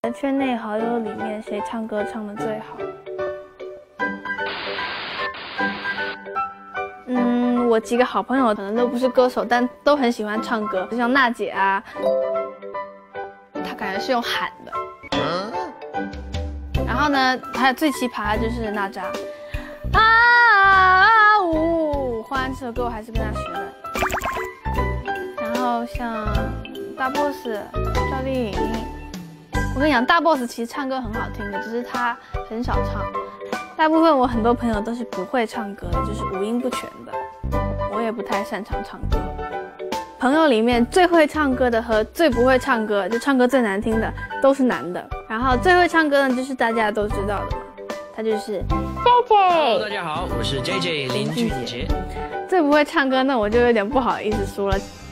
圈内好友里面谁唱歌唱得最好？我几个好朋友可能都不是歌手，但都很喜欢唱歌，就像娜姐啊，她感觉是用喊的。然后呢，还有最奇葩的就是娜扎，欢这首歌我还是跟她学的。然后像大 boss 赵丽颖，我跟你讲，大 boss 其实唱歌很好听的，只是她很少唱。大部分我很多朋友都是不会唱歌的，就是五音不全的。我也不太擅长唱歌。朋友里面最会唱歌的和最不会唱歌，就唱歌最难听的都是男的。然后最会唱歌的就是大家都知道的嘛，他就是 JJ。 大家好，我是 JJ 林俊杰。 最不会唱歌，那我就有点不好意思说了。